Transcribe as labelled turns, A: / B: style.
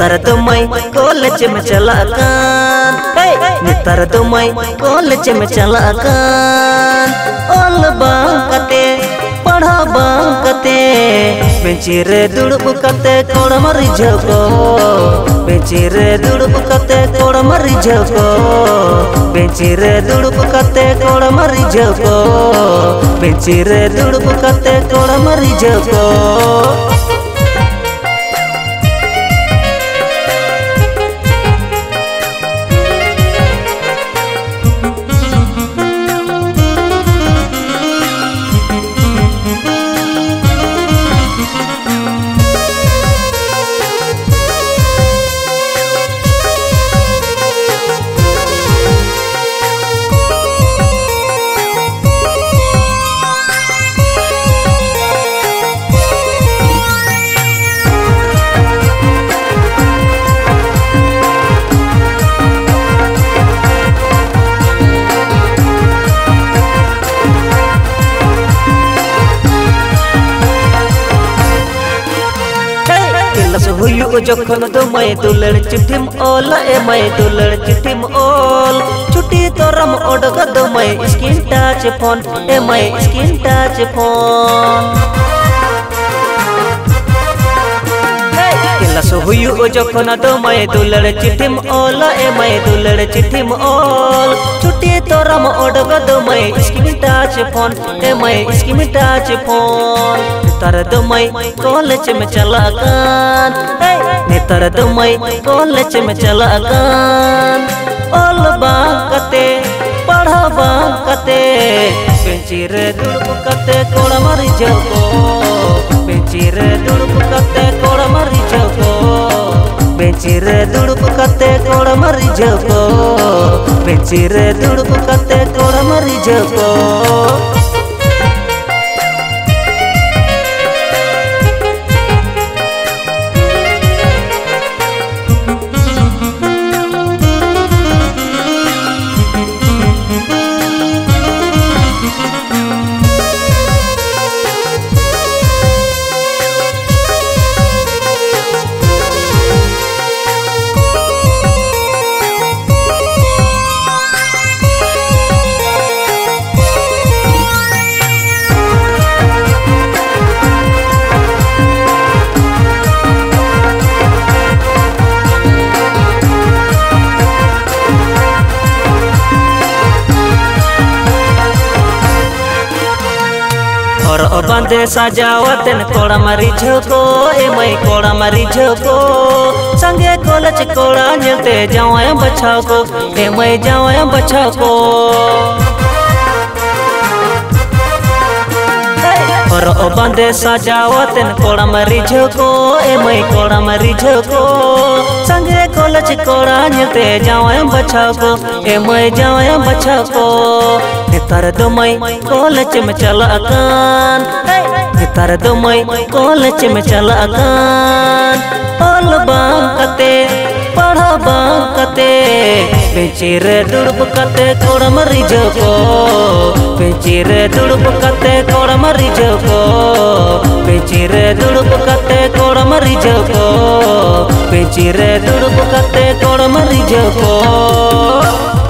A: नेतार तुम्हें कॉलेज में चला नेतार तुम्हें कॉलेज में चला ओल बांकते पढ़ा बांकते बेंची रे दुड़ुब कते कोड़ मरी झको बेंची रे दुड़ुब कते कोड़ मरी झको बेंची रे दुड़ुब कते कोड़ मरी झको बेंची रे दुड़ुब कते कोड़ मरी झको हुयु जखन तो मैं दुलड़ चिट्ठीम ओल ए मैं दुलड़ चिट्ठीम ओल छुट्टी तोरम ओडग दो मैं स्क्रीन टच फोन ए मैं स्क्रीन टच फोन हुयु जखन तो मैं दुलड़ चिट्ठीम ओल ए मैं दुलड़ चिट्ठीम ओल छुट्टी तोरम ओडग दो मैं स्क्रीन टच फोन ए मैं स्क्रीन टच फोन नेतार दो मैं कॉलेज में चला नेतार दो मैं कॉलेज में चला ओल बांकते पढ़ा बांकते बेंची रे दुड़ुब कते कोड़ मरी झको बेंची रे दुड़ुब कते कोड़ मरी झको बेंची रे दुड़ुब कते कोड़ मरी झको बेंची रे दुड़ुब कते कोड़ मरी झको और बांधे सजावतन कोड़ा मरी झको ए मैं कोड़ा मरी झको संगे कॉलेज कोड़ा निलते जाओ बचाओ को ए मैं जाओ बचाओ को और बांधे सजावतन कोड़ा मरी झको ए मैं कोड़ा मरी झको संगे कॉलेज कोड़ा निलते जाओ बचाओ को ए मैं जाओ बचाओ को नेतार दो मैं कॉलेज में चला नेतार दो मैं कॉलेज में चला ओल बांकते पढ़ा बांकते बेंची रे दुड़ुब कते कोड़ मरी झको बेंची रे दुड़ुब कते कोड़ मरी झको बेंची रे दुड़ुब कते कोड़ मरी झको बेंची रे दुड़ुब कते कोड़ मरी झको।